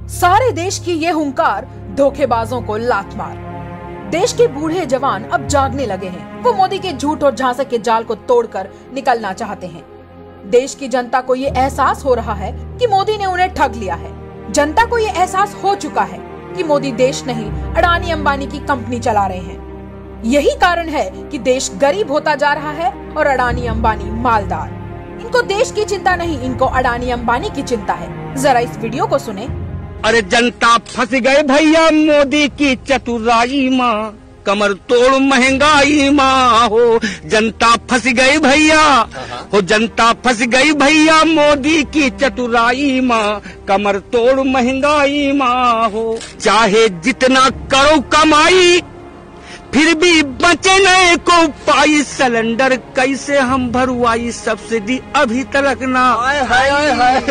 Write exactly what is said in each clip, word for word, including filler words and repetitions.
सारे देश की ये हुंकार धोखेबाजों को लात मार। देश के बूढ़े जवान अब जागने लगे हैं। वो मोदी के झूठ और झांसे के जाल को तोड़कर निकलना चाहते हैं। देश की जनता को ये एहसास हो रहा है कि मोदी ने उन्हें ठग लिया है। जनता को ये एहसास हो चुका है कि मोदी देश नहीं, अडानी अंबानी की कंपनी चला रहे हैं। यही कारण है कि देश गरीब होता जा रहा है और अडानी अंबानी मालदार। इनको देश की चिंता नहीं, इनको अडानी अंबानी की चिंता है। जरा इस वीडियो को सुने। अरे जनता फंस गए भैया मोदी की चतुराई माँ, कमर तोड़ महंगाई माँ हो। जनता फंस गई भैया हो, जनता फंस गई भैया मोदी की चतुराई माँ, कमर तोड़ महंगाई माँ हो। चाहे जितना करो कमाई फिर भी बचे नए को पाई, सिलेंडर कैसे हम भरवाई, सब्सिडी अभी तक ना। हाय हाय हाय।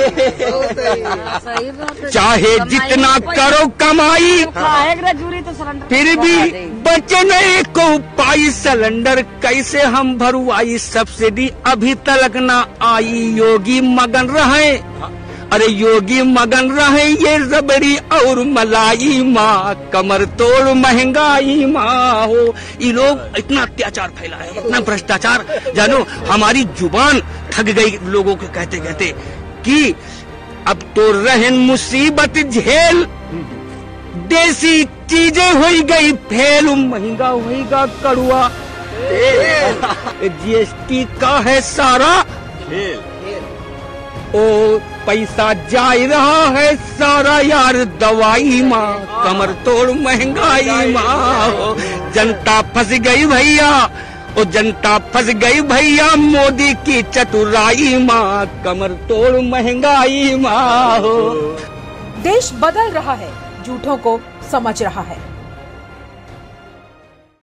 चाहे जितना करो कमाई फिर भी बचे नए को पाई, सिलेंडर कैसे हम भरवाई, सब्सिडी अभी तक ना आई। योगी मगन रहे, अरे योगी मगन रहे ये रबड़ी और मलाई माँ, कमर तोड़ महंगाई माँ हो। ये लोग इतना अत्याचार फैला है, इतना भ्रष्टाचार, जानो हमारी जुबान थक गई लोगों को कहते कहते कि अब तो रहन मुसीबत झेल, देसी चीजें हो गई फेल, महंगा होगा कड़ुआ, जीएसटी का है सारा खेल, ओ पैसा जा रहा है सारा यार दवाई माँ, कमर तोड़ महंगाई माँ हो। जनता फंस गई भैया, ओ जनता फंस गई भैया मोदी की चतुराई माँ, कमर तोड़ महंगाई माँ हो। देश बदल रहा है, झूठों को समझ रहा है।